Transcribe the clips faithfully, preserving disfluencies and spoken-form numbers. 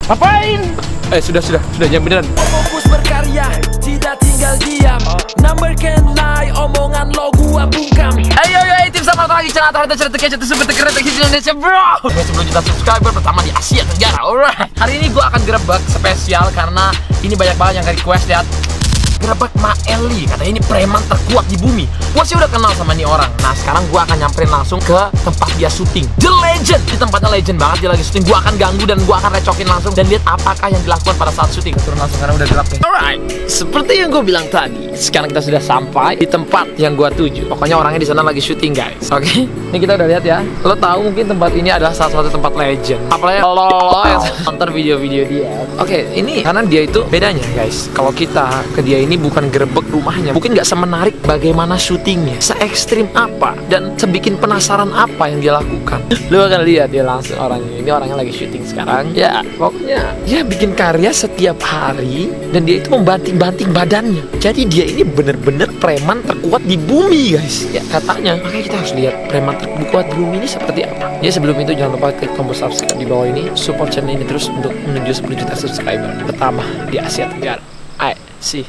Ngapain? Eh sudah sudah sudah jam beneran. Fokus berkarya, tidak tinggal diam. Number can lie, omongan lo gua bungkam. Ayo ayo ayo tim sama lagi channel atau cerita kece itu super keren di Indonesia bro. sepuluh juta subscriber pertama di Asia Tenggara. Alright. Hari ini gua akan gerebek spesial karena ini banyak banget yang request lihat gerebek Maeli, katanya ini preman terkuat di bumi. Gua sih udah kenal sama nih orang. Nah sekarang gua akan nyamperin langsung ke tempat dia syuting. The Legend, di tempatnya legend banget dia lagi syuting. Gua akan ganggu dan gua akan recokin langsung dan lihat apakah yang dilakukan pada saat syuting. Turun langsung karena udah gelap nih. Alright, seperti yang gua bilang tadi, sekarang kita sudah sampai di tempat yang gua tuju. Pokoknya orangnya di sana lagi syuting guys. Oke, okay? Ini kita udah lihat ya. Lo tahu mungkin tempat ini adalah salah satu tempat legend. Apalagi lo yang nonton video-video dia. Oke, okay, ini karena dia itu bedanya guys. Kalau kita ke dia ini bukan gerebek rumahnya, mungkin nggak semenarik bagaimana syutingnya, se ekstrim apa dan sebikin penasaran apa yang dia lakukan. Lu akan lihat dia langsung orangnya. Ini orangnya lagi syuting sekarang. Ya pokoknya dia bikin karya setiap hari dan dia itu membanting-banting badannya. Jadi dia ini bener-bener preman terkuat di bumi guys. Ya katanya. Makanya kita harus lihat preman terkuat di bumi ini seperti apa. Ya sebelum itu jangan lupa klik tombol subscribe di bawah ini, support channel ini terus untuk menuju sepuluh juta subscriber pertama di Asia Tenggara. Ayo sih.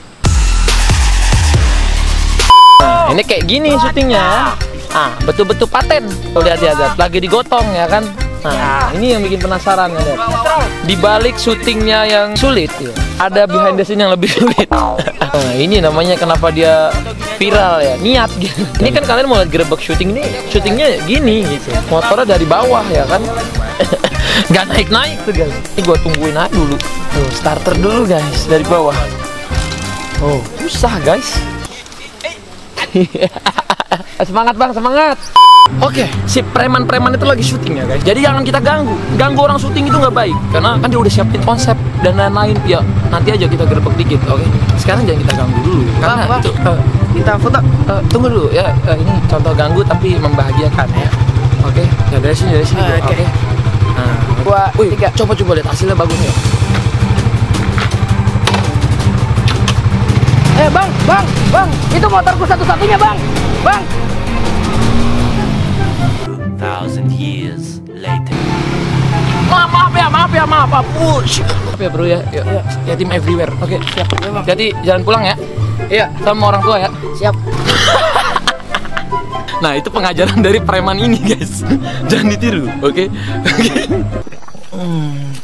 Nah, ini kayak gini syutingnya. Ah, betul-betul paten. Tuh lihat ya, lagi digotong ya kan. Nah, ini yang bikin penasaran ya, lihat. Di balik syutingnya yang sulit, ya, ada behind the scene yang lebih sulit. Nah, ini namanya kenapa dia viral ya, niat gitu. Ini kan kalian mau lihat gerebek syuting ini, syutingnya gini gitu. Motornya dari bawah ya kan. Gak naik-naik tuh guys. Ini gua tungguin aja dulu. Tuh, starter dulu guys dari bawah. Oh, susah guys. Semangat bang, semangat. Oke, okay, si preman-preman itu lagi syuting ya guys. Jadi jangan kita ganggu. Ganggu orang syuting itu nggak baik. Karena kan dia udah siapin konsep dan lain-lain. Ya nanti aja kita gerebek dikit. Oke, okay? Sekarang jangan kita ganggu dulu. Karena bang, itu uh, kita foto. Uh, tunggu dulu ya. Uh, ini contoh ganggu tapi membahagiakan ya. Oke, okay? Ya dari sini dari sini. Uh, Oke. Okay. Okay. Nah, dua, wih, tiga. Coba-coba lihat hasilnya bagus ya. Eh bang, bang, bang, itu motorku satu-satunya bang, bang. Thousand years later. Maaf, maaf ya, maaf ya, maaf, maaf. Push. Maaf ya bro ya, ya, ya. Ya tim everywhere. Oke, okay, siap. Jadi jangan pulang ya. Iya, sama orang tua ya. Siap. Nah itu pengajaran dari preman ini guys. Jangan ditiru, oke? Okay? Oke. Okay. Hmm.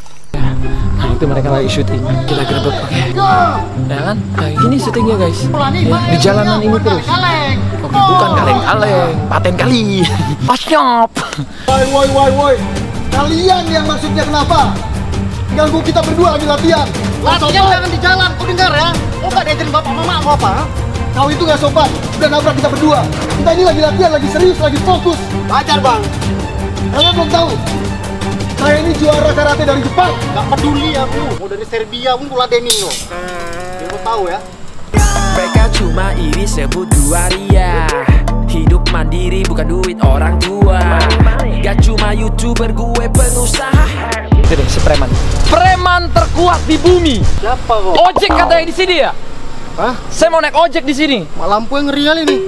Nah itu mereka lagi syuting. Kita gerebek, oke? Okay. Ya kan? Kayak gini syutingnya guys. Ya, di jalanan ini terus. Oke, bukan kaleng-kaleng, paten kali. Pasyap. Woi, woi, woi, woi. Kalian yang maksudnya kenapa? Ganggu kita berdua lagi latihan. Latihan jangan di jalan, kau dengar ya? Kau gak diajarin bapak mama mau apa? Kau itu gak sopan, udah nabrak kita berdua. Kita ini lagi latihan, lagi serius, lagi fokus. Wajar bang. Kalian belum tahu, saya ini juara karate dari Jepang. Gak peduli aku, mau dari Serbia pun ladenin lo. Biar kau tahu ya. Mereka cuma iri sebut dua ria. Hidup mandiri bukan duit orang tua. Gak cuma YouTuber, gue pengusaha. Itu deh si preman. Preman terkuat di bumi. Siapa kok? Ojek katanya di sini ya? Hah? Saya mau naik ojek di sini. Lampu yang real ini.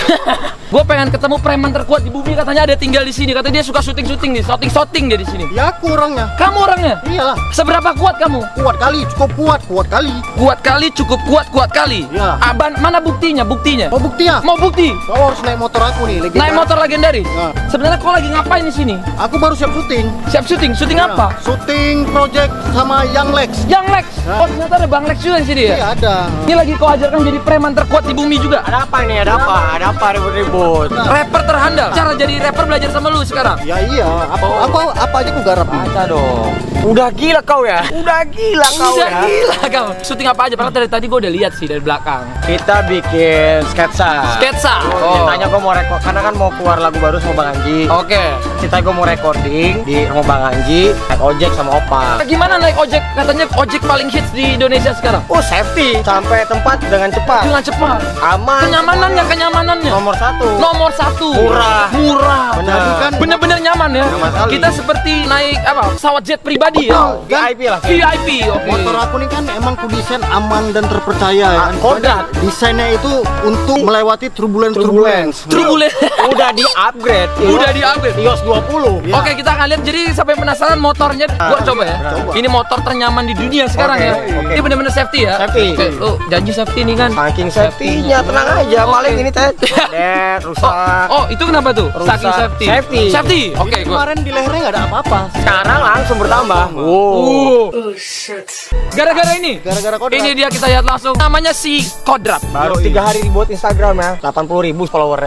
Gue pengen ketemu preman terkuat di bumi, katanya ada tinggal di sini. Katanya dia suka syuting-syuting nih, syuting-syuting dia di sini. Ya aku orangnya. Kamu orangnya? Iyalah. Seberapa kuat kamu? Kuat kali, cukup kuat, kuat kali. Kuat kali, cukup kuat, kuat kali. Ya. Aban, mana buktinya? Buktinya? Mau bukti ya? Mau bukti? Kau harus naik motor aku nih, legendaris. Naik motor legendaris? Ya. Sebenarnya kau lagi ngapain di sini? Aku baru siap syuting. Siap syuting? Syuting Ya. apa? Syuting project sama Young Lex. Yang Lex. Ya. Oh ternyata ada Bang Lex juga di sini ya? Iya ada. Ini lagi kau ajarkan jadi preman terkuat di bumi juga. Ada apa ini? Ada apa? Ada apa ribut-ribut? Rapper terhandal. Cara jadi rapper belajar sama lu sekarang. Ya iya. Apa Oh. apa, apa aja aku garap. Baca dong. Udah gila kau ya? Udah gila kau Udah ya? gila kamu. Syuting apa aja? Padahal dari tadi gue udah lihat sih dari belakang. Kita bikin sketsa. Sketsa. Oh. Ceritanya gue mau rekod karena kan mau keluar lagu baru sama Bang Anji. Oke. Kita gue mau recording di rumah Bang Anji, naik ojek sama Opa. Gimana naik ojek? Katanya ojek paling hits di Indonesia sekarang. Oh safety, sampai tempat dengan cepat, Dengan cepat. aman. Kenyamanannya, kenyamanannya. Nomor satu. Nomor satu. Murah. Murah. Benar. Jadi kan bener-bener nyaman ya. Nyaman sekali. Kita seperti naik apa? Pesawat jet pribadi pribadi ya. Betul, V I P lah. V I P. Oke. Motor aku nih kan emang kudesain aman dan terpercaya ya. kan? Kodrat. Desainnya itu untuk melewati turbulence turbulence. Turbulent. Udah di-upgrade. Udah di-upgrade. iOS dua puluh. Ya. Oke, kita akan lihat. Jadi sampai penasaran motornya, gua coba ya. Coba. Ini motor ternyaman di dunia sekarang Oke, ya. oke. Ini benar-benar safety ya. Safety. Oke, lu janji safety nih kan. Saking safety-nya, tenang aja. Oke. Paling ini teh dead, rusak. Oh, itu kenapa tuh? Rusak. Saking safety. Safety. Safety. Oke, Ini gua. kemarin di lehernya nggak ada apa-apa. Sekarang langsung bertambah. Uh. Gara-gara ini. Gara-gara kodrat. Ini dia, kita lihat langsung. Namanya si Kodrat. Baru tiga hari dibuat Instagram ya, delapan puluh ribu followernya.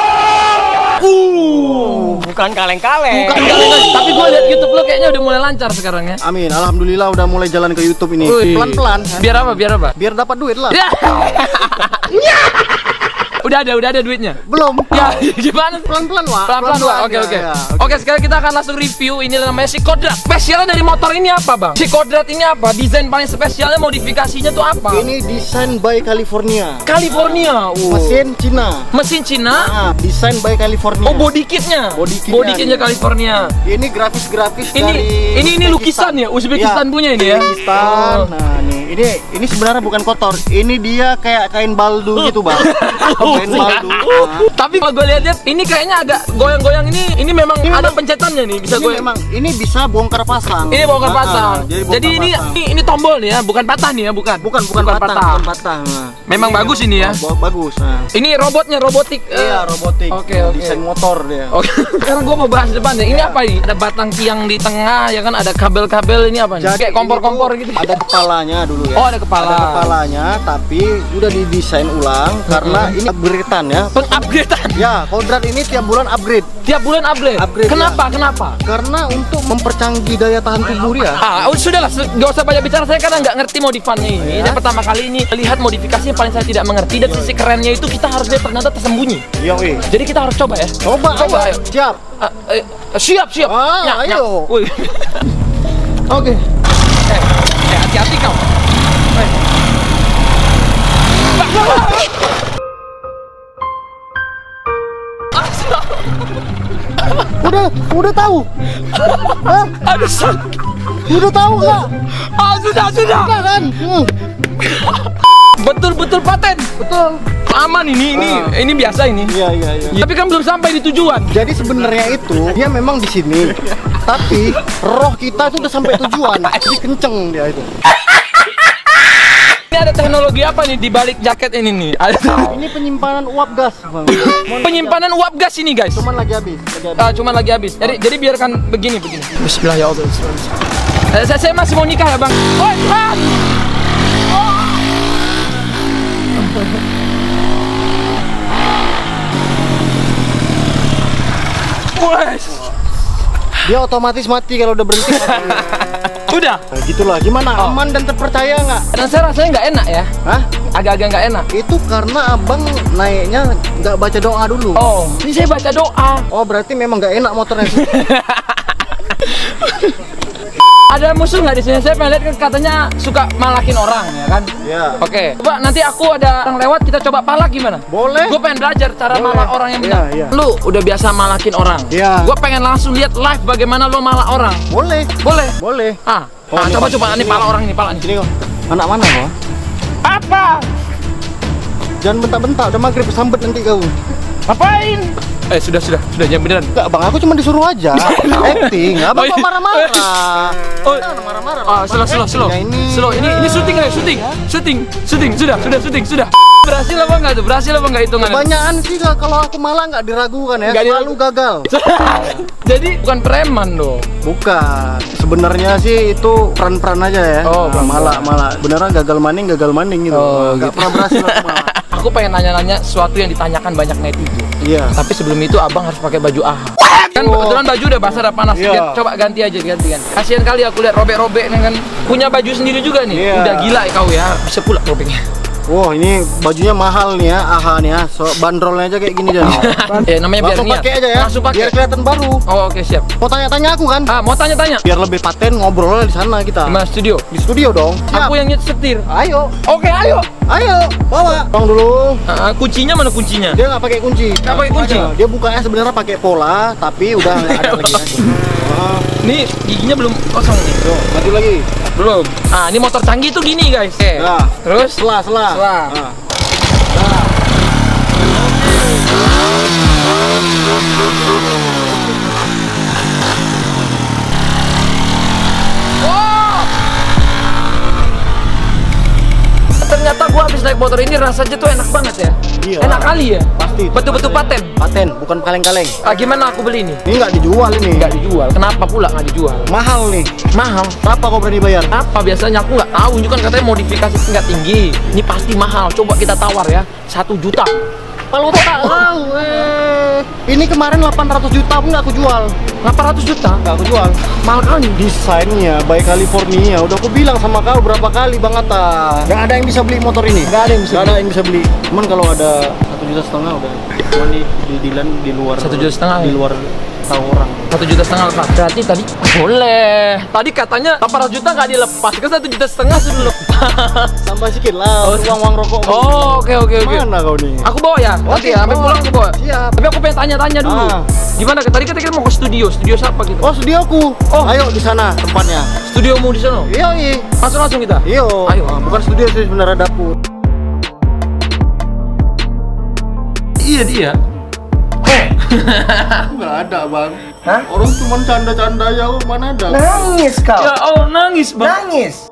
Uh. Bukan kaleng-kaleng. Bukan kali, tapi gua lihat YouTube lo kayaknya udah mulai lancar sekarang ya. Amin, alhamdulillah udah mulai jalan ke YouTube ini. Wih. Pelan-pelan. kan? Biar apa? Biar apa? Biar dapat duit lah. Ya. Udah ada, udah ada duitnya. Belum. Ya, gimana? Pelan-pelan, Wak. Pelan-pelan, Wak. Oke, ya, oke. ya, Oke, sekarang kita akan langsung review. Ini namanya si Kodrat. Spesialnya dari motor ini apa, Bang? Si Kodrat ini apa? Desain paling spesialnya, modifikasinya tuh apa? Ini desain by California. California. Uh. Mesin Cina. Mesin Cina. Ah, desain by California. Oh, body kitnya. Body kitnya. Body kitnya California. Ini grafis-grafis Ini dari ini ini lukisan ya, Uzbekistan Ya, punya ini ya. Uzbekistan. Oh. Nah, nih. Ini ini sebenarnya bukan kotor. Ini dia kayak kain baldu gitu, Bang. Kain baldu. Ah. Tapi kalau gue lihat-lihat ini kayaknya agak goyang-goyang ini. Ini memang Ini ada memang- pencetannya nih, bisa Ini gue. memang ini bisa bongkar pasang. Ini bongkar Ah, pasang. jadi bongkar Jadi ini, pasang. ini ini tombol nih ya, bukan patah nih ya, bukan. bukan bukan, patah, bukan patah. Nah, Memang bagus ini ya. ba- bagus. Nah. Ini robotnya robotik. Iya, eh, robotik. Oke, oke. Desain motor dia. Oke. Sekarang gua mau bahas depan deh. Ini apa ini? Ada batang tiang di tengah, ya kan? Ada kabel-kabel ini apa nih? Jadi Kayak kompor-kompor ini gitu. tuh Ada kepalanya dulu ya. Oh, ada kepala. Ada kepalanya, tapi udah didesain ulang karena ini upgradean ya. Pengupgradean. Ya, Kodrat ini tiap bulan upgrade. Tiap bulan upgrade. Upgrade, Kenapa? Kenapa? Karena untuk mempercanggih daya tahan tubuh dia. Ah, oh, sudahlah, se- nggak usah banyak bicara. Saya karena nggak ngerti modifannya ini. Ya. Ini pertama kali ini lihat modifikasi yang paling saya tidak mengerti, dan sisi kerennya itu kita harus lihat ternyata tersembunyi. Iya, wih. Jadi kita harus coba ya. Coba, coba. ayo. Ayo. Siap. Ah, eh, siap, siap. Ah, Nyak, nyak. ayo. Wih. Oke. Eh, eh, hati-hati kau. Eh. Udah, udah tahu. Hah? Aduh, sakit. Udah tahu nggak? Ah, sudah, sudah. Udah kan? Hmm. Betul-betul paten. Betul. Aman ini, ini, Ah. ini biasa ini. Iya, iya, iya. Tapi kan belum sampai di tujuan. Jadi sebenarnya itu dia memang di sini, tapi roh kita itu udah sampai tujuan. Jadi kenceng dia itu. Ini ada teknologi apa nih di balik jaket ini nih? Ada Ini penyimpanan uap gas, Bang. penyimpanan uap gas ini, guys. Cuman lagi habis. Lagi habis. Ah, cuman lagi habis. Jadi jadi biarkan begini begini. Bismillah ya Allah. Eh, saya, saya masih mau nikah ya, Bang. Oh, Tuhan. Wes. Dia otomatis mati kalau udah berhenti. Udah. Nah, gitulah. Gimana? Oh. Aman dan terpercaya nggak? Dan saya rasanya nggak enak ya. Hah? Agak-agak nggak enak. Itu karena abang naiknya nggak baca doa dulu. Oh, ini saya baca doa. Oh, berarti memang nggak enak motornya. Ada musuh nggak di sini? Saya pengen lihat kan katanya suka malakin orang ya kan? Ya. Oke. Coba nanti aku ada orang lewat, kita coba palak gimana? Boleh. Gue pengen belajar cara Boleh. malak orang yang benar. Iya, iya. Lu udah biasa malakin orang. Iya. Gue pengen langsung lihat live bagaimana lo malak orang. Boleh. Boleh? Boleh. Ah, Oh, ah, ini coba Pak. coba ini pala orang ini pala Sini ini. kok. Anak mana kok? Apa? Jangan bentak-bentak. Udah maghrib sambet nanti kau. Apain? Eh sudah sudah sudah jangan beneran. Enggak, Bang. Aku cuma disuruh aja. Acting. Abang Oh, kok iya. marah-marah. Oh, Jangan marah-marah. ah, slow slow slow. Ya, ini. Slow. Ini ini syuting ya, syuting. Syuting. Syuting. Sudah, sudah syuting, sudah. Berhasil apa enggak tuh? Berhasil apa enggak hitungannya? Kebanyakan sih Kak, kalau aku malah nggak diragukan ya. Nggak Selalu gagal. Jadi bukan preman dong. Bukan. Sebenarnya sih itu peran-peran aja ya. Oh, Nah, malah malah beneran gagal maning, gagal maning gitu. Oh, Nggak gitu. pernah berhasil aku malah. Aku pengen nanya-nanya sesuatu yang ditanyakan banyak netizen. Iya. Tapi sebelum itu abang harus pakai baju A H. Kan kebetulan baju udah basah, udah panas. Iya. Gan- Coba ganti aja, ganti ganti. Kasihan kali aku lihat robek-robek nih kan. Punya baju sendiri juga nih. Iya. Udah gila ya kau ya. Bisa pula robeknya. Wah, ini bajunya mahal nih ya, A H nih ya. So, bandrolnya aja kayak gini dan. Ya namanya biar Langsung niat. pakai aja ya. Langsung pakai. Biar kelihatan baru. Oh, oke siap. Mau tanya-tanya aku kan? Ah, mau tanya-tanya. Biar lebih paten ngobrolnya di sana kita. Di mana studio? Di studio dong. Siap. Aku yang nyetir. Ayo, Oke, ayo. ayo, bawa. Tolong dulu. Ah, kuncinya mana kuncinya? Dia nggak pakai kunci. Nggak pakai kunci? Dia bukanya sebenarnya pakai pola, tapi udah nggak ada lagi. Ah, Ini giginya belum kosong nih. tuh, maju lagi. Belum. Ah, ini motor canggih tuh gini, guys. Oke. Nah, Terus selah, selah. Selah. Ah. ternyata gua habis naik motor ini rasanya tuh enak banget ya. Iya. Enak kali ya. Pasti. Betul-betul paten. Paten, bukan kaleng-kaleng. Ah, gimana aku beli ini? Ini nggak dijual ini. Nggak dijual. Kenapa pula nggak dijual? Mahal nih. Mahal. Berapa kau berani bayar? Apa biasanya aku nggak tahu. Ini kan katanya modifikasi tingkat tinggi. Ini pasti mahal. Coba kita tawar ya. Satu juta. Kalau tak tahu, eh. Ini kemarin delapan ratus juta pun nggak aku jual. delapan ratus juta. Nggak aku jual. Mahal kali. Desainnya by California. Udah aku bilang sama kau berapa kali Bang Atta. Nggak ada yang bisa beli motor ini. Nggak ada yang bisa. Nggak ada yang bisa beli. Cuman kalau ada satu juta setengah udah. Cuman di di Dilan di luar. Satu juta setengah, Di ya? luar tahu orang. Satu juta setengah lepas. Berarti tadi boleh. Tadi katanya delapan ratus juta nggak dilepas. Kan satu juta setengah sudah lepas. Tambah sedikit lah. Uang uang rokok. Oh, oke oke oke. Mana kau nih? Aku bawa ya. Nanti Oke, ya. Sampai bawa. pulang aku bawa. Siap. Tapi aku pengen tanya-tanya dulu. Ah. Gimana? Tadi kita kita mau ke studio. Studio siapa gitu? Oh studioku. Oh. Ayo di sana tempatnya. Studiomu di sana. Iya iya. Langsung langsung kita. Iyo. Ayo. Ah, bukan studio sih sebenarnya dapur. Iya dia. Nggak ada bang. Hah? Orang cuma canda-canda ya, mana ada? Nangis kau. Ya Allah nangis bang. Nangis.